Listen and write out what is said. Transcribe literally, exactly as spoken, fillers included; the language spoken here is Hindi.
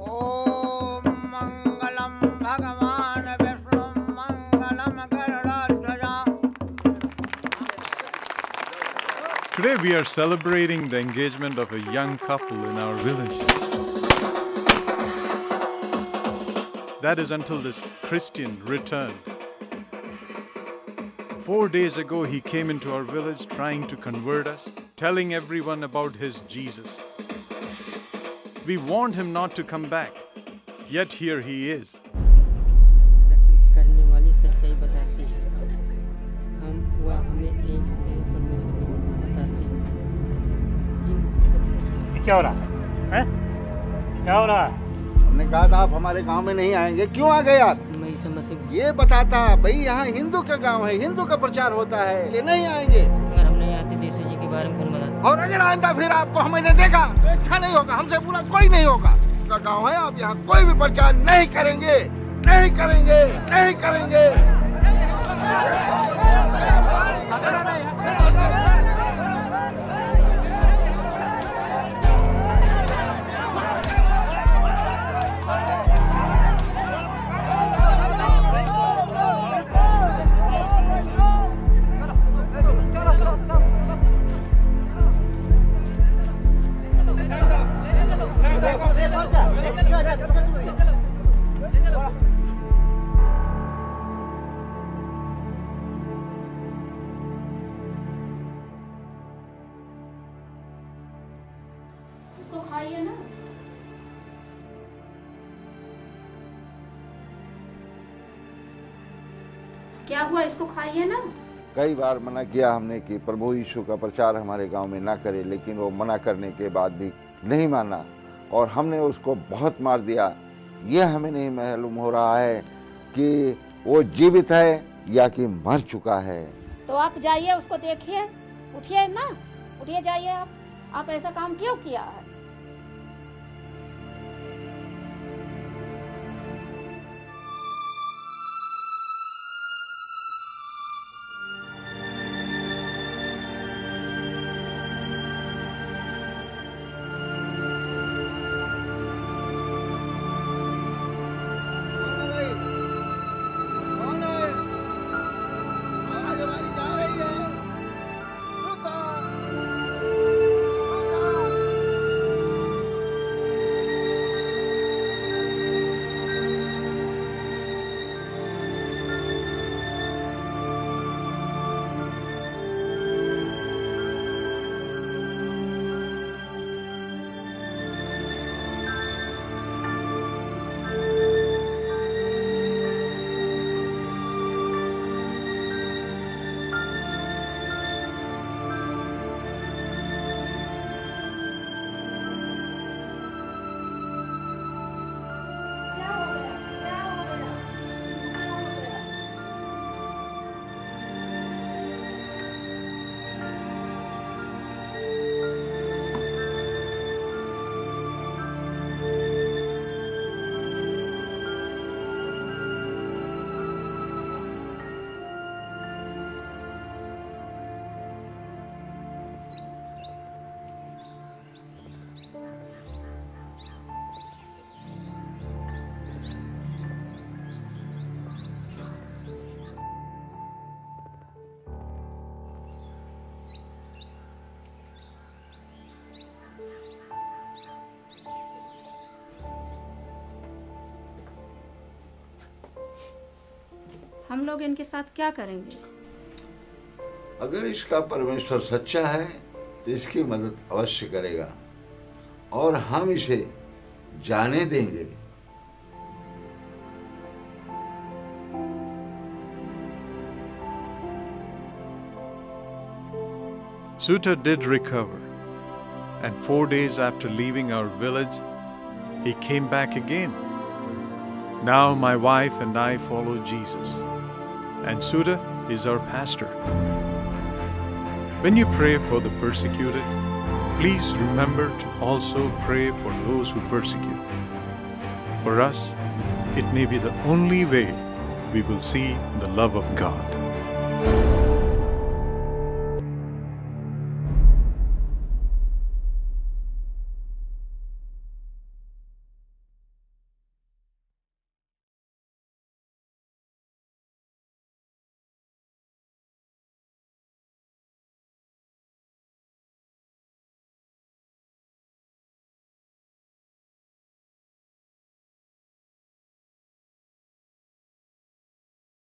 ओम मंगलम भगवान विष्णु मंगलम गरुड़ध्वजा. Today we are celebrating the engagement of a young couple in our village. That is until this Christian returned. Four days ago he came into our village trying to convert us, telling everyone about his Jesus. We warned him not to come back, yet here he is. करने वाली सच्चाई बताती है. हम वह हमें एक से परमेश्वर को बताते हैं. जिन सब क्या हो रहा है? हैं? क्या हो रहा है? हमने कहा था आप हमारे गांव में नहीं आएंगे, क्यों आ गए आप? मैं ईसा मसीह ये बताता भाई यहाँ हिंदू का गांव है, हिंदू का प्रचार होता है, ये नहीं आएंगे. अगर हम नहीं आते देशू जी के बारे में कौन बताता? और अगर आएगा फिर आपको हमने देखा तो अच्छा नहीं होगा, हमसे पूरा कोई नहीं होगा. का गांव है, आप यहाँ कोई भी प्रचार नहीं करेंगे, नहीं करेंगे, नहीं करेंगे. इसको खाइए ना. क्या हुआ, इसको खाइए ना. कई बार मना किया हमने कि प्रभु यीशु का प्रचार हमारे गांव में ना करे, लेकिन वो मना करने के बाद भी नहीं माना और हमने उसको बहुत मार दिया. ये हमें नहीं मालूम हो रहा है कि वो जीवित है या कि मर चुका है. तो आप जाइए, उसको देखिए. उठिए ना, उठिए जाइए. आप आप ऐसा काम क्यों किया है? हम लोग इनके साथ क्या करेंगे? अगर इसका परमेश्वर सच्चा है तो इसकी मदद अवश्य करेगा और हम इसे जाने देंगे. Suta did recover, and four days after leaving our village, he came back again. Now my wife and I follow Jesus, and Suta is our pastor. When you pray for the persecuted, please remember to also pray for those who persecute. For us, it may be the only way we will see the love of God.